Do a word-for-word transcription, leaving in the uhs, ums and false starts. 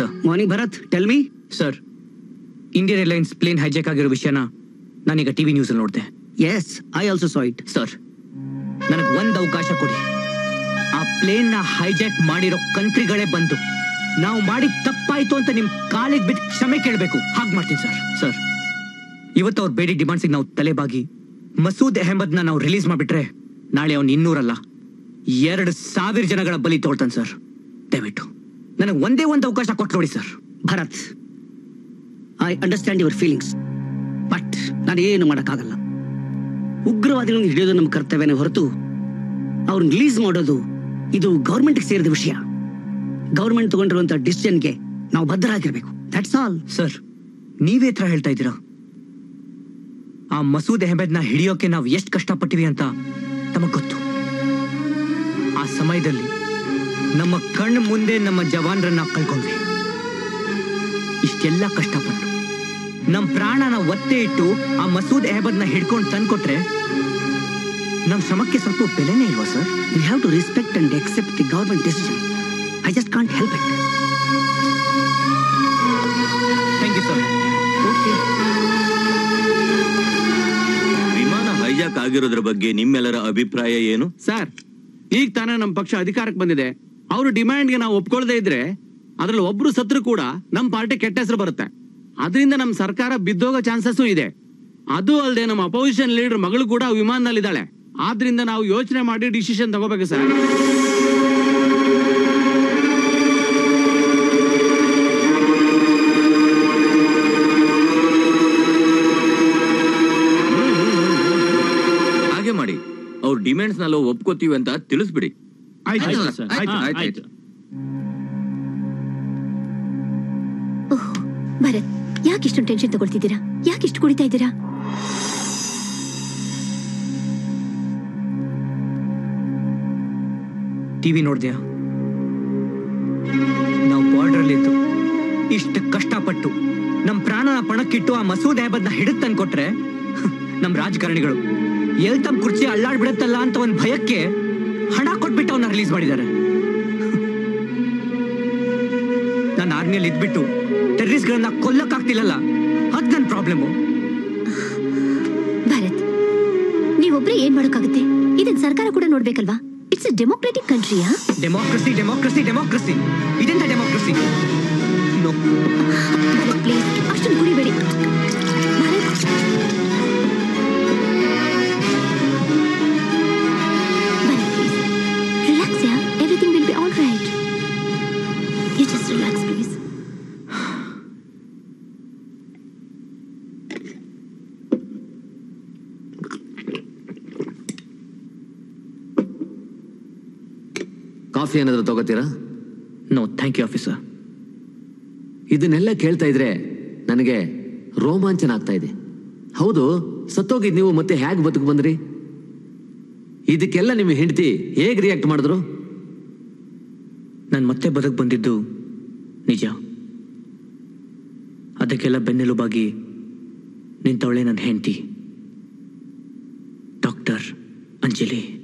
Sir. Morning Bharat, tell me. Sir, Indian airlines plane hijack ಆಗಿರೋ ವಿಷಯನ ನಾನೀಗ ಟಿವಿ ನ್ಯೂಸ್ ಅಲ್ಲಿ ನೋಡಿದೆ. Yes, I also saw it. Sir, ನನಗೆ ಒಂದು ಅವಕಾಶ ಕೊಡಿ. ಆ ಪ್ಲೇನ್ ನ ಹೈಜಾಕ್ ಮಾಡಿರೋ ಕಂತ್ರಿಗಳೇ ಬಂದು ನಾವು ಮಾಡಿದ ತಪ್ಪಾಯ್ತು ಅಂತ ನಿಮ್ ಕಾಲಿಗೆ ಬಿಟ್ಟು ಕ್ಷಮೆ ಕೇಳಬೇಕು. ಹಾಗೆ ಮಾಡ್ತೀನಿ ಸರ್. ಸರ್, ಇವತ್ತು ಅವ್ರ ಬೇಡಿ ಡಿಮಾಂಡ್ಸಿಗೆ ನಾವು ತಲೆಬಾಗಿ ಮಸೂದ್ ಅಹಮದ್ ನ ನಾವು ರಿಲೀಸ್ ಮಾಡ್ಬಿಟ್ರೆ ನಾಳೆ ಅವ್ನು ಇನ್ನೂರಲ್ಲ ಎರಡು ಸಾವಿರ ಜನಗಳ ಬಲಿ ತಗೊಳ್ತಾನೆ ಸರ್. ದಯವಿಟ್ಟು ನನಗೆ ಒಂದೇ ಒಂದು ಅವಕಾಶ ಕೊಟ್ಟು ನೋಡಿ sir. Bharat, I understand your feelings, but ನಾನು ಏನು ಮಾಡೋಕ್ಕಾಗಲ್ಲ. ಉಗ್ರವಾದಿಗಳನ್ನು ಹಿಡಿಯೋದು ನಮ್ಮ ಕರ್ತವ್ಯನೇ ಹೊರತು ಅವ್ರನ್ನ ರಿಲೀಸ್ ಮಾಡೋದು ಇದು ಗೌರ್ಮೆಂಟ್ಗೆ ಸೇರಿದ ವಿಷಯ. ಗೌರ್ಮೆಂಟ್ ತಗೊಂಡಿರುವಂತ ಡಿಸಿಷನ್ಗೆ ನಾವು ಬದ್ಧರಾಗಿರ್ಬೇಕು. That's all. ಸರ್, ನೀವೇ ತರ ಹೇಳ್ತಾ ಇದ್ದೀರಾ? ಆ ಮಸೂದ್ ಅಹಮದ್ ನ ಹಿಡಿಯೋಕೆ ನಾವು ಎಷ್ಟು ಕಷ್ಟಪಟ್ಟಿವಿ ಅಂತ ತಮಗ್ ಗೊತ್ತು. ಆ ಸಮಯದಲ್ಲಿ ನಮ್ಮ ಕಣ್ಣು ಮುಂದೆ ನಮ್ಮ ಜವಾನರನ್ನ ಕಳ್ಕೊಂಡ್ವಿ. ಇಷ್ಟೆಲ್ಲ ಕಷ್ಟಪಟ್ಟು ನಮ್ಮ ಪ್ರಾಣನ ಒತ್ತೆ ಇಟ್ಟು ಆ ಮಸೂದ್ ಅಹಮದ್ ನ ಹಿಡ್ಕೊಂಡು ತಂದ್ಕೊಟ್ರೆ ನಮ್ಮ ಶ್ರಮಕ್ಕೆ ಸ್ವಲ್ಪ ಬೆಲೆನೇ ಇಲ್ವಾ sir? We have to respect and accept the government decision. I just can't help it. Thank you sir. Okay. ವಿಮಾನ ಹೈಜಾಕ್ ಆಗಿರೋದ್ರ ಬಗ್ಗೆ ನಿಮ್ಮೆಲ್ಲರ ಅಭಿಪ್ರಾಯ ಏನು? ಸರ್, ಈಗ ತಾನೇ ನಮ್ಮ ಪಕ್ಷ ಅಧಿಕಾರಕ್ಕೆ ಬಂದಿದೆ. ಅವ್ರ ಡಿಮ್ಯಾಂಡ್ಗೆ ನಾವು ಒಪ್ಕೊಳ್ಳದೆ ಇದ್ರೆ ಅದ್ರಲ್ಲಿ ಒಬ್ರು ಸತ್ರು ಕೂಡ ನಮ್ಮ ಪಾರ್ಟಿ ಕೆಟ್ಟ ಹೆಸರು ಬರುತ್ತೆ. ಅದರಿಂದ ನಮ್ಮ ಸರ್ಕಾರ ಬಿದ್ದೋಗೋ ಚಾನ್ಸಸ್ ಇದೆ. ಅದು ಅಲ್ಲದೆ ನಮ್ಮ ಅಪೋಸಿಷನ್ ಲೀಡರ್ ಮಗಳು ಕೂಡ ವಿಮಾನದಲ್ಲಿದ್ದಾಳೆ. ಆದ್ರಿಂದ ನಾವು ಯೋಚನೆ ಮಾಡಿ ಡಿಸಿಷನ್ ತಗೋಬೇಕು ಸರ್. ಹಾಗೆ ಮಾಡಿ, ಅವ್ರ ಡಿಮ್ಯಾಂಡ್ಸ್ ನಾವು ಒಪ್ಕೋತೀವಿ ಅಂತ ತಿಳಿಸ್ಬಿಡಿ. ಆಯ್ತು. ಭರತ್, ಯಾಕೆ ಇಷ್ಟೊಂದು ಟೆನ್ಷನ್ ತಗೊಳ್ತಿದ್ದೀರಾ? ಯಾಕೆ ಇಷ್ಟು ಕುಡಿತಾ ಇದ್ದೀರಾ? ಟಿವಿ ನೋಡ್ದ್ಯಾ? ನಾವು ಬಾರ್ಡರ್ ಅಲ್ಲಿ ಇದ್ದು ಇಷ್ಟು ಕಷ್ಟಪಟ್ಟು ನಮ್ ಪ್ರಾಣನ ಪಣಕ್ಕಿಟ್ಟು ಆ ಮಸೂದ್ ಅಹಮದ್ ನ ಹಿಡಿದು ತಂದ್ಕೊಟ್ರೆ ನಮ್ ರಾಜಕಾರಣಿಗಳು ಎಲ್ ತಮ್ಮ ಕುರ್ಚಿ ಅಳ್ಳಾಡ್ಬಿಡತ್ತಲ್ಲ ಅಂತ ಒಂದ್ ಭಯಕ್ಕೆ ಹಣ ಕೊಟ್ಬಿಟ್ಟು ಅವನ್ನ ರಿಲೀಸ್ ಮಾಡಿದ್ದಾರೆ. ನಾನು ಆರ್ಮಿಯಲ್ಲಿ ಇದ್ಬಿಟ್ಟು ಟೆರರಿಸ್ಟ್ ಗಳನ್ನ ಕೊಲ್ಲಕ್ ಆಗ್ತಿಲ್ಲಲ್ಲ, ಅದ್ ನನ್ ಪ್ರಾಬ್ಲಮ್. ಭಾರತ್, ನೀವೊಬ್ರೆ ಏನ್ ಮಾಡೋಕ್ಕಾಗುತ್ತೆ? ಇದನ್ ಸರ್ಕಾರ ಕೂಡ ನೋಡ್ಬೇಕಲ್ವಾ? ಇಟ್ಸ್ ಎ ಡೆಮೋಕ್ರೆಟಿಕ್ ಕಂಟ್ರಿಯಾ? ಡೆಮೋಕ್ರಸಿ ಡೆಮೋಕ್ರಸಿ ಡೆಮೋಕ್ರಸಿ ಇದೆಂತ ಡೆಮೋಕ್ರಸಿ? ನೋ ಭಾರತ್, ಪ್ಲೀಸ್ ಅಷ್ಟೊಂದು ಕುಡಿಬೇಡಿ. Bharat, relax, yeah. Everything will be all right. You just relax, please. Coffee ಏನಾದರೂ ತಗೋತೀರಾ? No thank you officer. ಇದನ್ನೆಲ್ಲ ಕೇಳ್ತಾ ಇದ್ರೆ ನನಗೆ ರೋಮಾಂಚನ ಆಗ್ತಾ ಇದೆ. ಹೌದು, ಸತ್ತೋಗಿದ್ ನೀವು ಮತ್ತೆ ಹೇಗೆ ಬದುಕು ಬಂದ್ರಿ? ಇದಕ್ಕೆಲ್ಲ ನಿಮ್ಮ ಹೆಂಡತಿ ಹೇಗೆ ರಿಯಾಕ್ಟ್ ಮಾಡಿದ್ರು? ನಾನು ಮತ್ತೆ ಬದುಕು ಬಂದಿದ್ದು ನಿಜ. ಅದಕ್ಕೆಲ್ಲ ಬೆನ್ನೆಲುಬಾಗಿ ನಿಂತವಳೆ ನನ್ನ ಹೆಂಡತಿ ಡಾಕ್ಟರ್ ಅಂಜಲಿ.